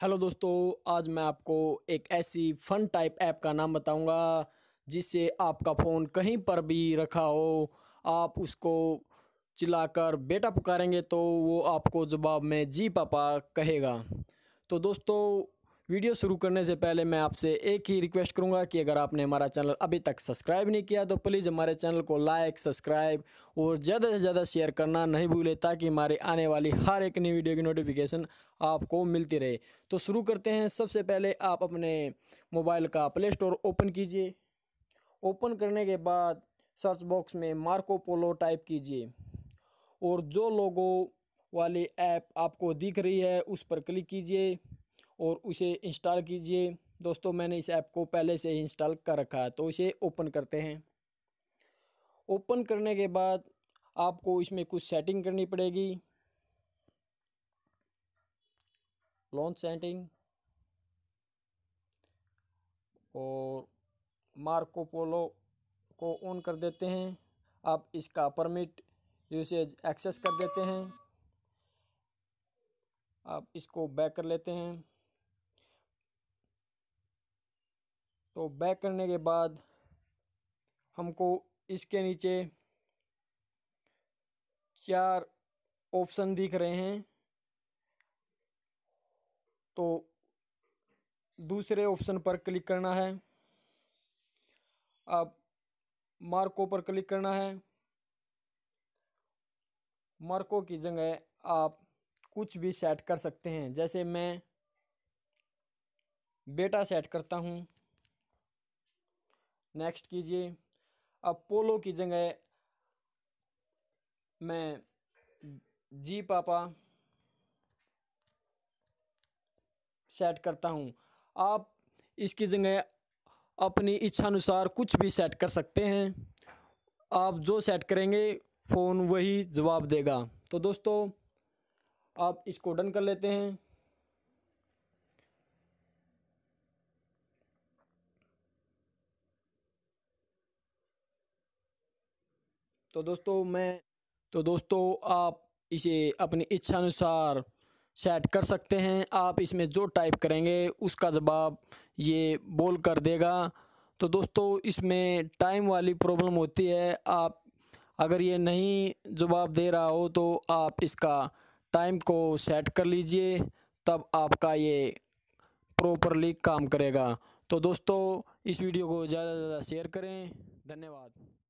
Hello दोस्तों, आज मैं आपको एक ऐसी फ़न टाइप ऐप का नाम बताऊंगा जिससे आपका फ़ोन कहीं पर भी रखा हो, आप उसको चिल्लाकर बेटा पुकारेंगे तो वो आपको जवाब में जी पापा कहेगा। तो दोस्तों, वीडियो शुरू करने से पहले मैं आपसे एक ही रिक्वेस्ट करूंगा कि अगर आपने हमारा चैनल अभी तक सब्सक्राइब नहीं किया तो प्लीज़ हमारे चैनल को लाइक, सब्सक्राइब और ज़्यादा से ज़्यादा शेयर करना नहीं भूलें ताकि हमारे आने वाली हर एक नई वीडियो की नोटिफिकेशन आपको मिलती रहे। तो शुरू करते हैं। सबसे पहले आप अपने मोबाइल का प्ले स्टोर ओपन कीजिए। ओपन करने के बाद सर्च बॉक्स में मार्को पोलो टाइप कीजिए और जो लोगो वाली ऐप आपको दिख रही है उस पर क्लिक कीजिए और उसे इंस्टॉल कीजिए। दोस्तों, मैंने इस ऐप को पहले से ही इंस्टॉल कर रखा है, तो इसे ओपन करते हैं। ओपन करने के बाद आपको इसमें कुछ सेटिंग करनी पड़ेगी। लॉन्च सेटिंग और मार्को पोलो को ऑन कर देते हैं। आप इसका परमिट यूसेज एक्सेस कर देते हैं। आप इसको बैक कर लेते हैं। तो बैक करने के बाद हमको इसके नीचे 4 ऑप्शन दिख रहे हैं, तो दूसरे ऑप्शन पर क्लिक करना है। अब मार्को पर क्लिक करना है। मार्को की जगह आप कुछ भी सेट कर सकते हैं, जैसे मैं बेटा सेट करता हूं। नेक्स्ट कीजिए। अब पोलो की जगह मैं जी पापा सेट करता हूं। आप इसकी जगह अपनी इच्छानुसार कुछ भी सेट कर सकते हैं। आप जो सेट करेंगे फ़ोन वही जवाब देगा। तो दोस्तों, आप इसको डन कर लेते हैं। तो दोस्तों आप इसे अपनी इच्छानुसार सेट कर सकते हैं। आप इसमें जो टाइप करेंगे उसका जवाब ये बोल कर देगा। तो दोस्तों, इसमें टाइम वाली प्रॉब्लम होती है। आप अगर ये नहीं जवाब दे रहा हो तो आप इसका टाइम को सेट कर लीजिए, तब आपका ये प्रॉपरली काम करेगा। तो दोस्तों, इस वीडियो को ज़्यादा से ज़्यादा शेयर करें। धन्यवाद।